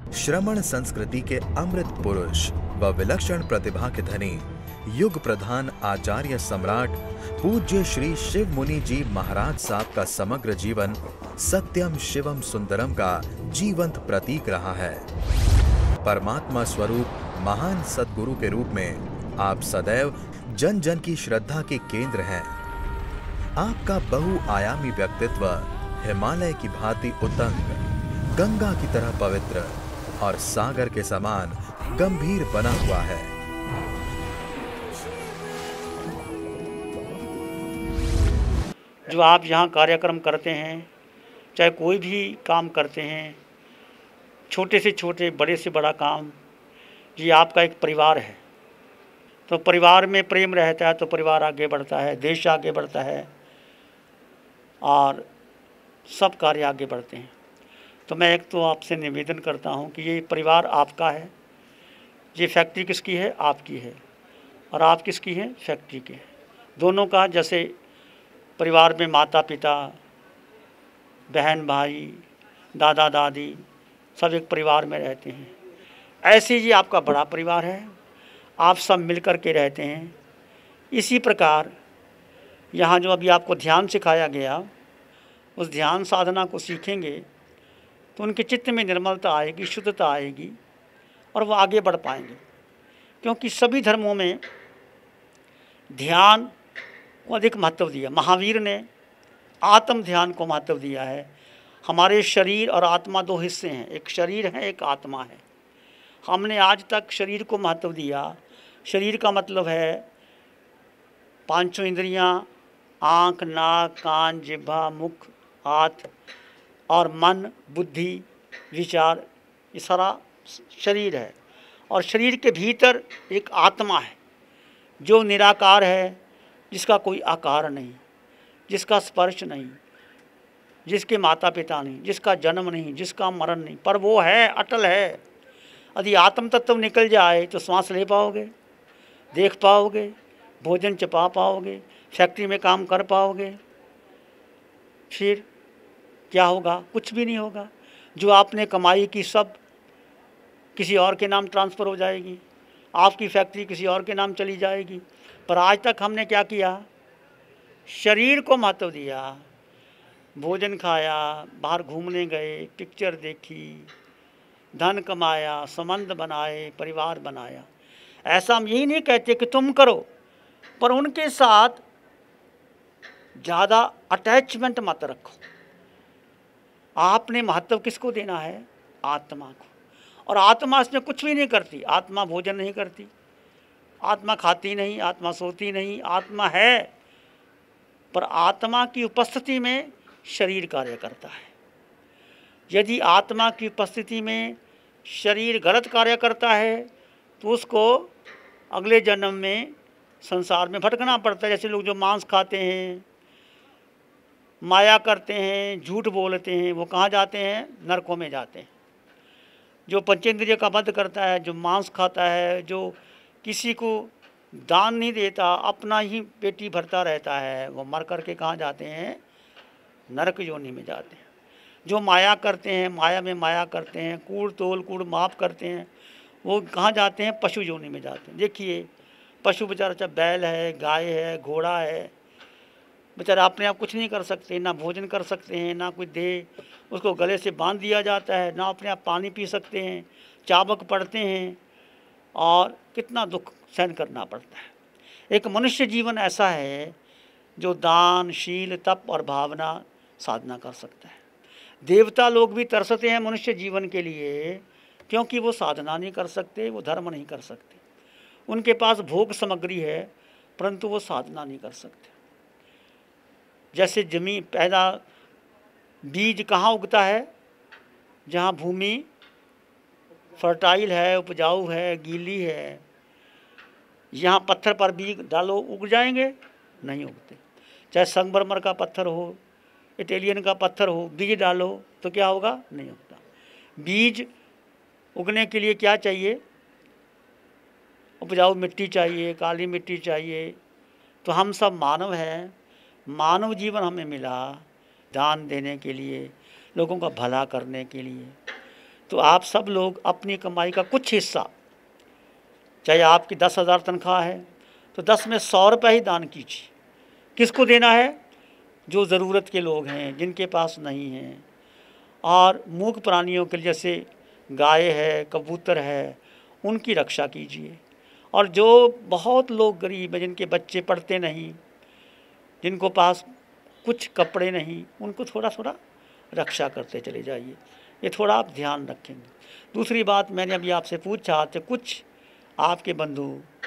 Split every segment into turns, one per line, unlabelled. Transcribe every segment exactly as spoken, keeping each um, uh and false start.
श्रमण संस्कृति के अमृत पुरुष व विलक्षण प्रतिभा के धनी युग प्रधान आचार्य सम्राट पूज्य श्री शिव मुनि जी महाराज साहब का समग्र जीवन सत्यम शिवम सुंदरम का जीवंत प्रतीक रहा है। परमात्मा स्वरूप महान सद्गुरु के रूप में आप सदैव जन जन की श्रद्धा के केंद्र हैं। आपका बहुआयामी व्यक्तित्व हिमालय की भांति उतंग, गंगा की तरह पवित्र और सागर के समान गंभीर बना हुआ है।
जो आप यहाँ कार्यक्रम करते हैं, चाहे कोई भी काम करते हैं, छोटे से छोटे बड़े से बड़ा काम, ये आपका एक परिवार है। तो परिवार में प्रेम रहता है तो परिवार आगे बढ़ता है, देश आगे बढ़ता है और सब कार्य आगे बढ़ते हैं। तो मैं एक तो आपसे निवेदन करता हूँ कि ये परिवार आपका है, ये फैक्ट्री किसकी है? आपकी है। और आप किसकी हैं? फैक्ट्री के। दोनों का, जैसे परिवार में माता पिता, बहन भाई, दादा दादी सब एक परिवार में रहते हैं, ऐसे ही आपका बड़ा परिवार है, आप सब मिल कर के रहते हैं। इसी प्रकार यहाँ जो अभी आपको ध्यान सिखाया गया, उस ध्यान साधना को सीखेंगे तो उनके चित्त में निर्मलता आएगी, शुद्धता आएगी और वो आगे बढ़ पाएंगे। क्योंकि सभी धर्मों में ध्यान को अधिक महत्व दिया। महावीर ने आत्म ध्यान को महत्व दिया है। हमारे शरीर और आत्मा दो हिस्से हैं, एक शरीर है, एक आत्मा है। हमने आज तक शरीर को महत्व दिया। शरीर का मतलब है पांचों इंद्रियां, आँख, नाक, कान, जिह्वा, मुख, हाथ और मन, बुद्धि, विचार, ये सारा शरीर है। और शरीर के भीतर एक आत्मा है जो निराकार है, जिसका कोई आकार नहीं, जिसका स्पर्श नहीं, जिसके माता पिता नहीं, जिसका जन्म नहीं, जिसका मरण नहीं, पर वो है, अटल है। यदि आत्म तत्व निकल जाए तो सांस ले पाओगे, देख पाओगे, भोजन चपा पाओगे, फैक्ट्री में काम कर पाओगे, फिर क्या होगा? कुछ भी नहीं होगा। जो आपने कमाई की सब किसी और के नाम ट्रांसफ़र हो जाएगी, आपकी फैक्ट्री किसी और के नाम चली जाएगी। पर आज तक हमने क्या किया? शरीर को महत्व दिया, भोजन खाया, बाहर घूमने गए, पिक्चर देखी, धन कमाया, संबंध बनाए, परिवार बनाया। ऐसा हम यही नहीं कहते कि तुम करो, पर उनके साथ ज़्यादा अटैचमेंट मत रखो। आपने महत्व किसको देना है? आत्मा को। और आत्मा इसमें कुछ भी नहीं करती। आत्मा भोजन नहीं करती, आत्मा खाती नहीं, आत्मा सोती नहीं, आत्मा है, पर आत्मा की उपस्थिति में शरीर कार्य करता है। यदि आत्मा की उपस्थिति में शरीर गलत कार्य करता है तो उसको अगले जन्म में संसार में भटकना पड़ता है। जैसे लोग जो मांस खाते हैं, माया करते हैं, झूठ बोलते हैं, वो कहाँ जाते हैं? नरकों में जाते हैं। जो पंचेंद्रिय का वध करता है, जो मांस खाता है, जो किसी को दान नहीं देता, अपना ही पेटी भरता रहता है, वो मर कर के कहाँ जाते हैं? नरक योनि में जाते हैं। जो माया करते हैं, माया में माया करते हैं, कूड़ तोल कूड़ माप करते हैं, वो कहाँ जाते हैं? पशु योनि में जाते हैं। देखिए, पशु बेचारा, चाहे बैल है, गाय है, घोड़ा है, बेचारा अपने आप कुछ नहीं कर सकते, ना भोजन कर सकते हैं, ना कोई दे, उसको गले से बांध दिया जाता है, ना अपने आप पानी पी सकते हैं, चाबक पड़ते हैं और कितना दुख सहन करना पड़ता है। एक मनुष्य जीवन ऐसा है जो दान, शील, तप और भावना साधना कर सकता है। देवता लोग भी तरसते हैं मनुष्य जीवन के लिए, क्योंकि वो साधना नहीं कर सकते, वो धर्म नहीं कर सकते। उनके पास भोग सामग्री है, परंतु वो साधना नहीं कर सकते। जैसे जमीन पैदा, बीज कहाँ उगता है? जहाँ भूमि फर्टाइल है, उपजाऊ है, गीली है। यहाँ पत्थर पर बीज डालो, उग जाएंगे? नहीं उगते। चाहे संगमरमर का पत्थर हो, इटालियन का पत्थर हो, बीज डालो तो क्या होगा? नहीं उगता। बीज उगने के लिए क्या चाहिए? उपजाऊ मिट्टी चाहिए, काली मिट्टी चाहिए। तो हम सब मानव हैं, मानव जीवन हमें मिला दान देने के लिए, लोगों का भला करने के लिए। तो आप सब लोग अपनी कमाई का कुछ हिस्सा, चाहे आपकी दस हज़ार तनख्वाह है तो दस में सौ रुपये ही दान कीजिए। किसको देना है? जो ज़रूरत के लोग हैं, जिनके पास नहीं हैं। और मूक प्राणियों के लिए जैसे गाय है, कबूतर है, उनकी रक्षा कीजिए। और जो बहुत लोग गरीब हैं, जिनके बच्चे पढ़ते नहीं, जिनको पास कुछ कपड़े नहीं, उनको थोड़ा थोड़ा रक्षा करते चले जाइए। ये थोड़ा आप ध्यान रखेंगे। दूसरी बात मैंने अभी आपसे पूछा तो कुछ आपके बंधु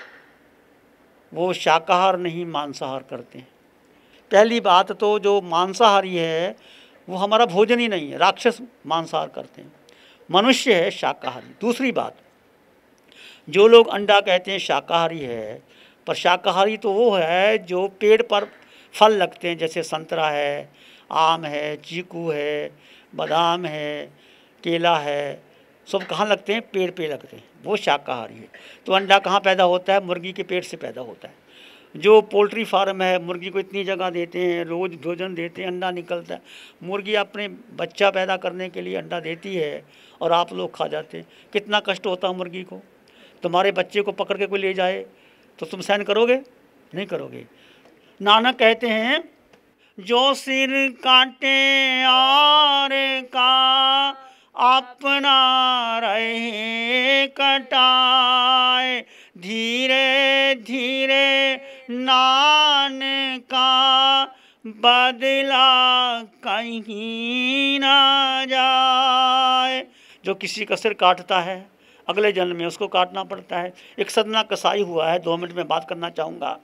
वो शाकाहार नहीं मांसाहार करते हैं। पहली बात तो जो मांसाहारी है वो हमारा भोजन ही नहीं है, राक्षस मांसाहार करते हैं, मनुष्य है शाकाहारी। दूसरी बात, जो लोग अंडा कहते हैं शाकाहारी है, पर शाकाहारी तो वो है जो पेड़ पर फल लगते हैं, जैसे संतरा है, आम है, चीकू है, बादाम है, केला है, सब कहाँ लगते हैं? पेड़ पे लगते हैं, वो शाकाहारी है। तो अंडा कहाँ पैदा होता है? मुर्गी के पेट से पैदा होता है। जो पोल्ट्री फार्म है, मुर्गी को इतनी जगह देते हैं, रोज़ भोजन देते हैं, अंडा निकलता है। मुर्गी अपने बच्चा पैदा करने के लिए अंडा देती है और आप लोग खा जाते हैं। कितना कष्ट होता है मुर्गी को। तुम्हारे बच्चे को पकड़ के कोई ले जाए तो तुम सहन करोगे? नहीं करोगे। नानक कहते हैं, जो सिर काटे और का अपना रहे कटाए, धीरे धीरे नान का बदला कहीं ना जाए। जो किसी का सिर काटता है अगले जन्म में उसको काटना पड़ता है। एक सदना कसाई हुआ है, दो मिनट में बात करना चाहूँगा।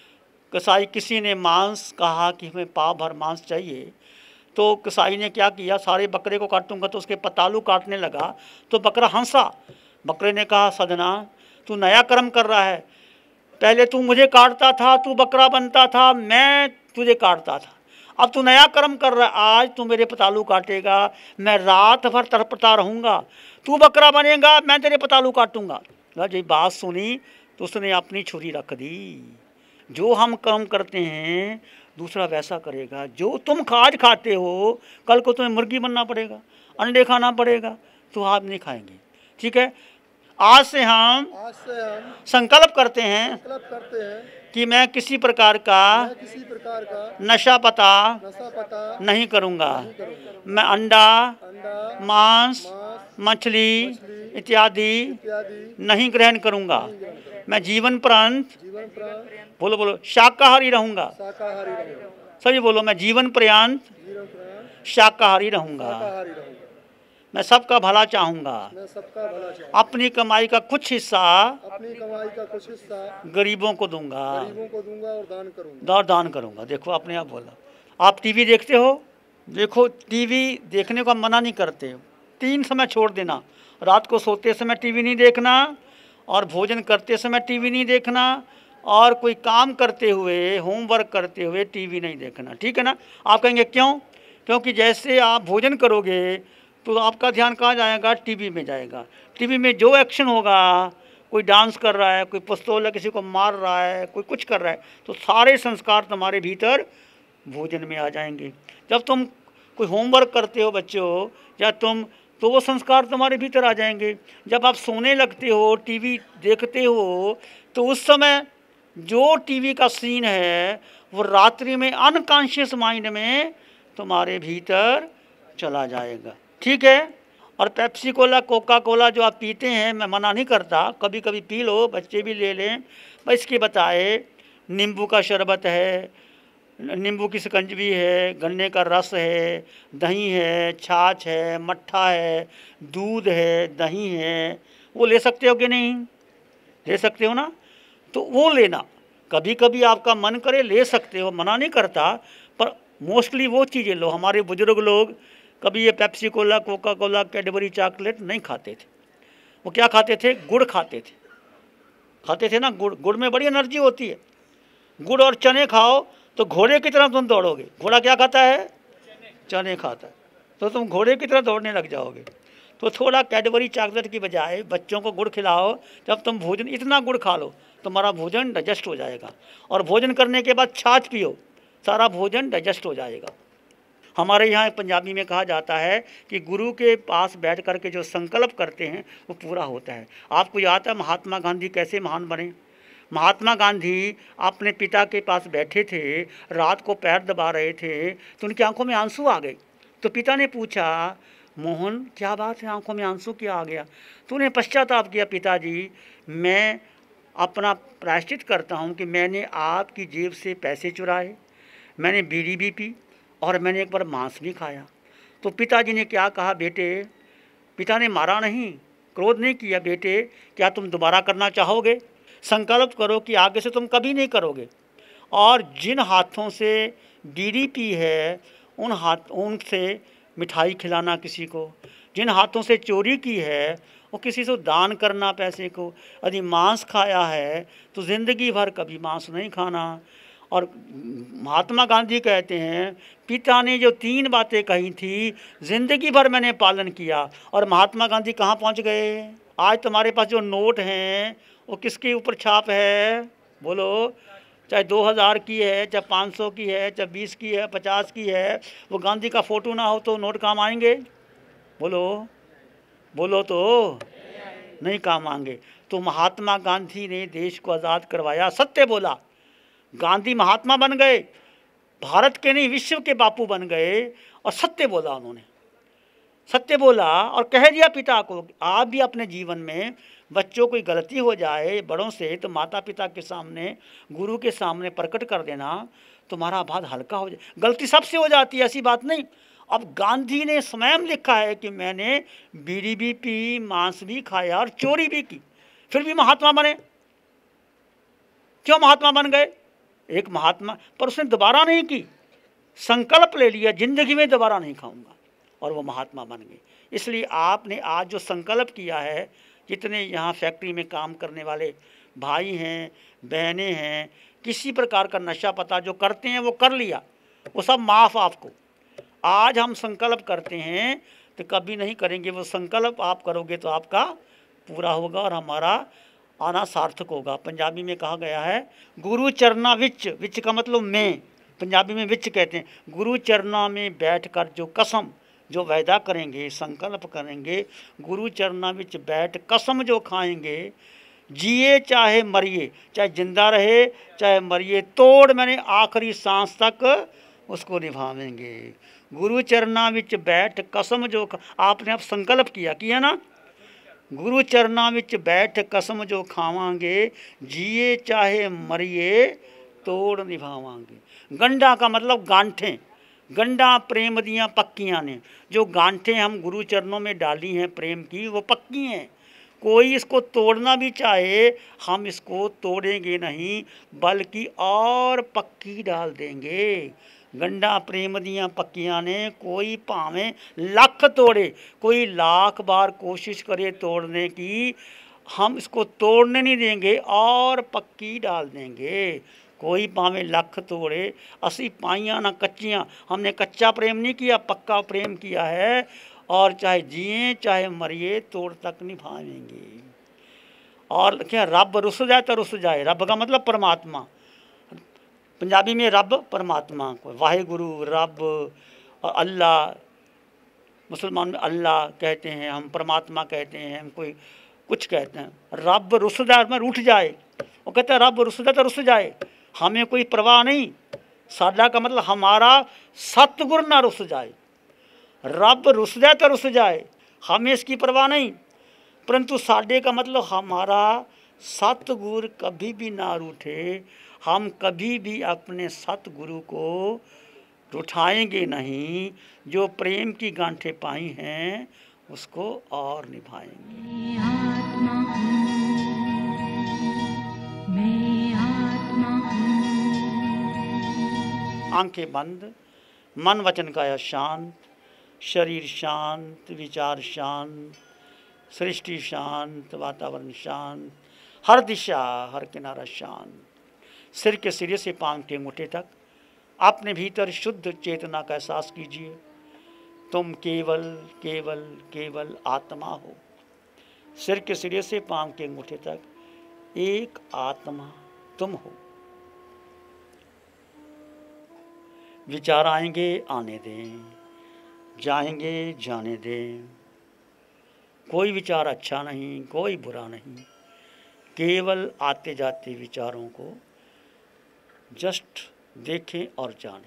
कसाई, किसी ने मांस कहा कि हमें पाव भर मांस चाहिए, तो कसाई ने क्या किया, सारे बकरे को काटूंगा तो उसके पतालू काटने लगा तो बकरा हंसा। बकरे ने कहा, सदना तू नया कर्म कर रहा है, पहले तू मुझे काटता था, तू बकरा बनता था, मैं तुझे काटता था, अब तू नया कर्म कर रहा है, आज तू मेरे पतालू काटेगा, मैं रात भर तड़पता रहूँगा, तू बकरा बनेगा, मैं तेरे पतालू काटूंगा। जब ये बात सुनी तो उसने अपनी छुरी रख दी। जो हम कर्म करते हैं दूसरा वैसा करेगा। जो तुम आज खाते हो कल को तुम्हें मुर्गी बनना पड़ेगा, अंडे खाना पड़ेगा, तो आप नहीं खाएंगे। ठीक है, आज से हम,
आज से हम
संकल्प करते हैं
संकल्प करते हैं
कि मैं किसी प्रकार का
मैं किसी प्रकार का
नशा पता
नशा पता
नहीं करूँगा।
नहीं करूँगा।
मैं अंडा,
अंडा,
मांस,
मांस,
मछली
मछली
इत्यादि
इत्यादि
नहीं ग्रहण करूँगा। मैं जीवन पर्यंत,
जीवन पर्यंत
बोलो बोलो, शाकाहारी रहूँगा।
शाकाहारी रहूँगा।
सभी बोलो, मैं जीवन पर्यंत
जीवन पर्यंत
शाकाहारी रहूँगा।
शाकाहारी रहूँगा।
मैं सबका भला चाहूँगा।
मैं सबका भला चाहूँगा।
अपनी कमाई का कुछ हिस्सा
अपनी कमाई का कुछ हिस्सा
गरीबों को दूंगा,
गरीबों को दूंगा और दान करूँगा।
और दान करूँगा। देखो अपने आप बोला। आप टीवी देखते हो, देखो टीवी देखने को मना नहीं करते, तीन समय छोड़ देना। रात को सोते समय टीवी नहीं देखना, और भोजन करते समय टीवी नहीं देखना, और कोई काम करते हुए, होमवर्क करते हुए टीवी नहीं देखना। ठीक है ना? आप कहेंगे क्यों? क्योंकि जैसे आप भोजन करोगे तो आपका ध्यान कहाँ जाएगा? टीवी में जाएगा। टीवी में जो एक्शन होगा, कोई डांस कर रहा है, कोई पिस्तौल किसी को मार रहा है, कोई कुछ कर रहा है, तो सारे संस्कार तुम्हारे भीतर भोजन में आ जाएंगे। जब तुम कोई होमवर्क करते हो बच्चों, या तुम, तो वो संस्कार तुम्हारे भीतर आ जाएंगे। जब आप सोने लगते हो, टीवी देखते हो, तो उस समय जो टीवी का सीन है वो रात्रि में अनकॉन्शियस माइंड में तुम्हारे भीतर चला जाएगा। ठीक है? और पेप्सी कोला, कोका कोला जो आप पीते हैं, मैं मना नहीं करता, कभी कभी पी लो, बच्चे भी ले लें। बस इसके बताए, नींबू का शरबत है, नींबू की शिकंजवी है, गन्ने का रस है, दही है, छाछ है, मट्ठा है, दूध है, दही है, वो ले सकते हो कि नहीं? ले सकते हो ना? तो वो लेना। कभी कभी आपका मन करे ले सकते हो, मना नहीं करता, पर मोस्टली वो चीज़ें लो। हमारे बुजुर्ग लोग कभी ये Pepsi cola, Coca Cola, Cadbury chocolate नहीं खाते थे। वो क्या खाते थे? गुड़ खाते थे। खाते थे ना गुड़। गुड़ में बड़ी एनर्जी होती है। गुड़ और चने खाओ तो घोड़े की तरह तुम दौड़ोगे। घोड़ा क्या खाता है? चने खाता है। तो तुम घोड़े की तरह दौड़ने लग जाओगे। तो थोड़ा कैडबरी चॉकलेट की बजाय बच्चों को गुड़ खिलाओ। जब तुम भोजन, इतना गुड़ खा लो, तुम्हारा भोजन डाइजेस्ट हो जाएगा। और भोजन करने के बाद छाछ पियो, सारा भोजन डाइजेस्ट हो जाएगा। हमारे यहाँ पंजाबी में कहा जाता है कि गुरु के पास बैठ कर के जो संकल्प करते हैं वो पूरा होता है। आपको याद है महात्मा गांधी कैसे महान बने? महात्मा गांधी अपने पिता के पास बैठे थे, रात को पैर दबा रहे थे तो उनकी आंखों में आंसू आ गए। तो पिता ने पूछा, मोहन क्या बात है, आंखों में आंसू क्या आ गया? तो उन्हें पश्चाताप किया, पिताजी मैं अपना प्रायश्चित करता हूँ कि मैंने आपकी जेब से पैसे चुराए, मैंने बीड़ी भी पी और मैंने एक बार मांस भी खाया। तो पिताजी ने क्या कहा, बेटे, पिता ने मारा नहीं, क्रोध नहीं किया, बेटे क्या तुम दोबारा करना चाहोगे? संकल्प करो कि आगे से तुम कभी नहीं करोगे। और जिन हाथों से बीड़ी पी है उन हाथ उनसे मिठाई खिलाना किसी को, जिन हाथों से चोरी की है वो किसी से दान करना पैसे को, यदि मांस खाया है तो ज़िंदगी भर कभी मांस नहीं खाना। और महात्मा गांधी कहते हैं पिता ने जो तीन बातें कही थी ज़िंदगी भर मैंने पालन किया। और महात्मा गांधी कहाँ पहुँच गए? आज तुम्हारे पास जो नोट हैं वो किसके ऊपर छाप है? बोलो, चाहे दो हज़ार की है, चाहे पाँच सौ की है, चाहे बीस की है, पचास की है, वो गांधी का फ़ोटो ना हो तो नोट काम आएंगे? बोलो बोलो तो नहीं काम आएंगे। तो महात्मा गांधी ने देश को आज़ाद करवाया, सत्य बोला। गांधी महात्मा बन गए, भारत के नहीं विश्व के बापू बन गए। और सत्य बोला उन्होंने, सत्य बोला और कह दिया पिता को, आप भी अपने जीवन में बच्चों कोई गलती हो जाए बड़ों से तो माता पिता के सामने, गुरु के सामने प्रकट कर देना, तुम्हारा बात हल्का हो जाए। गलती सबसे हो जाती है, ऐसी बात नहीं। अब गांधी ने स्वयं लिखा है कि मैंने बीड़ी भी पी, मांस भी खाया और चोरी भी की, फिर भी महात्मा बने। क्यों महात्मा बन गए? एक महात्मा, पर उसने दोबारा नहीं की, संकल्प ले लिया जिंदगी में दोबारा नहीं खाऊंगा, और वो महात्मा बन गए। इसलिए आपने आज जो संकल्प किया है, जितने यहाँ फैक्ट्री में काम करने वाले भाई हैं, बहनें हैं, किसी प्रकार का नशा पता जो करते हैं वो कर लिया, वो सब माफ़ आपको। आज हम संकल्प करते हैं तो कभी नहीं करेंगे, वो संकल्प आप करोगे तो आपका पूरा होगा और हमारा आना सार्थक होगा। पंजाबी में कहा गया है, गुरु चरना विच, विच का मतलब में, पंजाबी में विच कहते हैं। गुरु चरना में बैठकर जो कसम, जो वायदा करेंगे, संकल्प करेंगे, गुरु चरना विच बैठ कसम जो खाएंगे, जिए चाहे मरिए, चाहे जिंदा रहे चाहे मरिए, तोड़ मैंने आखिरी सांस तक उसको निभावेंगे। गुरु चरना विच बैठ कसम जो, आपने अब संकल्प किया किया ना, गुरु चरना विच बैठ कसम जो खावांगे, जिए चाहे मरिए तोड़ निभावांगे। गंडा का मतलब गांठें, गंडा प्रेम दियाँ पक्कियाँ ने, जो गांठें हम गुरु चरणों में डाली हैं प्रेम की, वो पक्की हैं। कोई इसको तोड़ना भी चाहे हम इसको तोड़ेंगे नहीं, बल्कि और पक्की डाल देंगे। गंडा प्रेम दियाँ पक्कियाँ ने, कोई भावें लख तोड़े, कोई लाख बार कोशिश करे तोड़ने की, हम इसको तोड़ने नहीं देंगे और पक्की डाल देंगे। कोई भावें लख तोड़े, असी पाइयाँ ना कच्चियाँ, हमने कच्चा प्रेम नहीं किया, पक्का प्रेम किया है। और चाहे जिए चाहे मरिए तोड़ तक निभाएंगे। और क्या, रब रुस जाए तो रुस जाए, रब का मतलब परमात्मा, पंजाबी में रब परमात्मा को वाहेगुरु, रब, अल्लाह, मुसलमान में अल्लाह कहते हैं, हम परमात्मा कहते हैं, हम कोई कुछ कहते हैं। रब रुस जाए में रूठ जाए, वो कहते हैं रब रुस जाए तो रुस जाए, हमें कोई परवाह नहीं। साडा का मतलब हमारा सतगुर ना रुस जाए, रब रुस जाए तो रुस जाए, हमें इसकी परवाह नहीं। परंतु साडे का मतलब हमारा सतगुरु कभी भी ना रूठे, हम कभी भी अपने सतगुरु को रुठाएंगे नहीं। जो प्रेम की गांठें पाई हैं उसको और निभाएंगे।
मैं आत्मा हूँ, मैं आत्मा हूँ।
आंखें बंद, मन वचन काया शांत, शरीर शांत, विचार शांत, सृष्टि शांत, वातावरण शांत, हर दिशा हर किनारा शांत। सिर के सिरे से पांव के अंगूठे तक अपने भीतर शुद्ध चेतना का एहसास कीजिए। तुम केवल केवल केवल आत्मा हो। सिर के सिरे से पांव के अंगूठे तक एक आत्मा तुम हो। विचार आएंगे आने दें, जाएंगे जाने दें। कोई विचार अच्छा नहीं, कोई बुरा नहीं, केवल आते जाते विचारों को जस्ट देखें और जानें।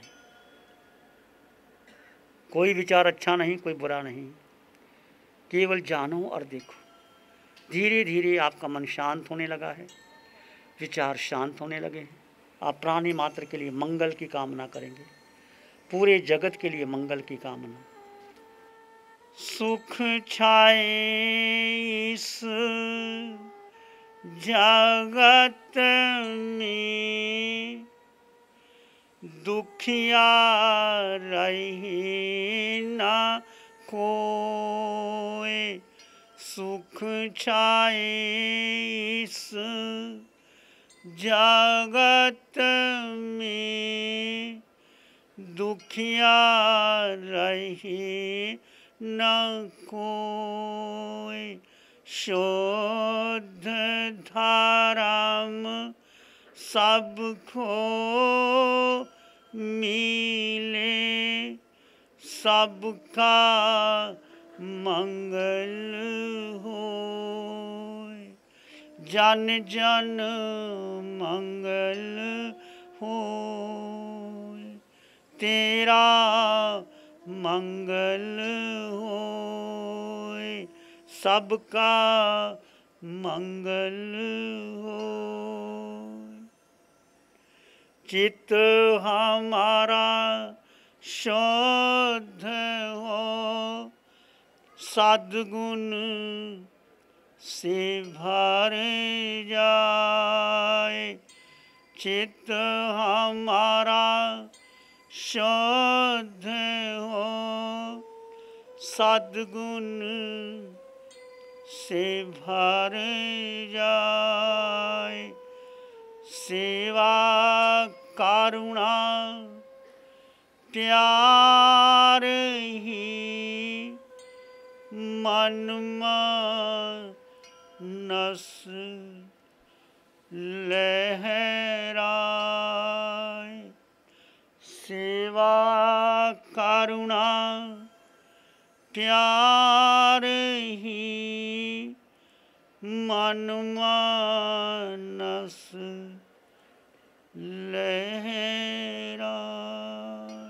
कोई विचार अच्छा नहीं, कोई बुरा नहीं, केवल जानो और देखो। धीरे धीरे आपका मन शांत होने लगा है, विचार शांत होने लगे हैं। आप प्राणी मात्र के लिए मंगल की कामना करेंगे, पूरे जगत के लिए मंगल की कामना। सुख छाए इस जगत में, दुखिया रहे ना कोई। सुख छाए इस जगत में, दुखिया रहे न कोई। शुद्ध धर्म सबको मिले, सबका मंगल हो। जन जन मंगल हो, तेरा मंगल हो, सबका मंगल हो। चित्त हमारा शुद्ध हो, सद्गुण से भर जाए। चित्त हमारा शुद्ध हो, सद्गुण से भर जाए। सेवा करुणा प्यार ही मन मानस लहराए। सेवा करुणा प्यार ही मन मानस लहराए।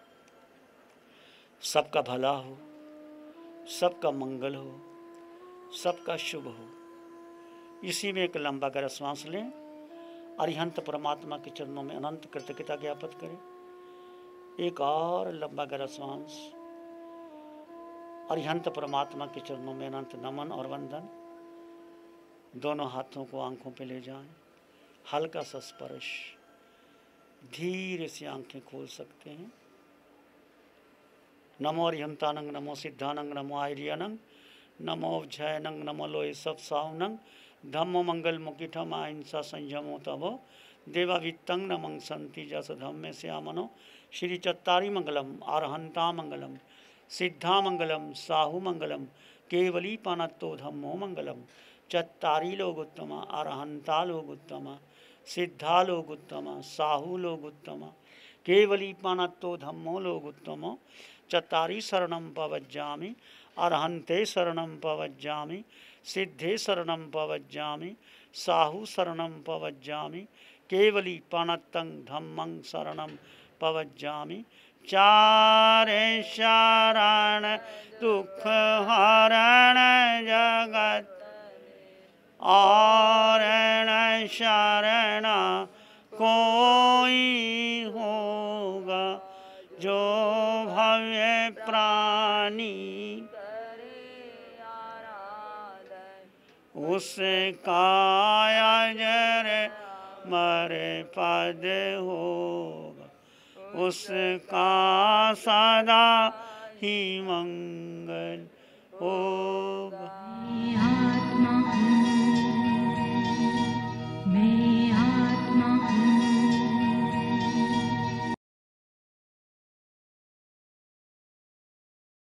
सबका भला हो, सबका मंगल हो, सबका शुभ हो। इसी में एक लंबा गहरा श्वास लें। अरिहंत परमात्मा के चरणों में अनंत कृतज्ञता ज्ञापित करें। एक और लंबा गहरा श्वास। अरिहंत परमात्मा के चरणों में अनंत नमन और वंदन। दोनों हाथों को आंखों पे ले जाएं। हल्का सा स्पर्श। धीरे से आंखें खोल सकते हैं। नमो अरिहंतानंग, नमो सिद्धानंग, नमो आर्यानंग, नमो जयनंग, नमो लोय सब साहुनंग, धम्मो मंगल मुकिठम अहिंसा संयमो तभो देवावित्तंग नमं संति जस धम्मे श्यामनो। श्री चत्तारी मंगलम, अरहंता मंगलम, सिद्धा मंगलम, साहु मंगलम, केवली पानत्तो धम्मो मंगलम। चत्तारी लोग उत्तम, अरहंता लोग उत्तम, सिद्धा लोग उत्तम, साहु लोग उत्तम, केवली पानत्तो धम्मो लोग उत्तम। चत्तारी शरणं पवज्जामि, अरहंते शरणं पवज्जामि, सिद्धे शरणं पवज्जामि, साहु शरणं पवज्जामि, केवली पानत्तं धम्मं शरणं पवज्जामि। चारे शरण दुख हरण जगत आरण शरण कोई होगा जो भव्य प्राणी उसका अजर मरे पद होगा, उसका सदा ही मंगल होगा।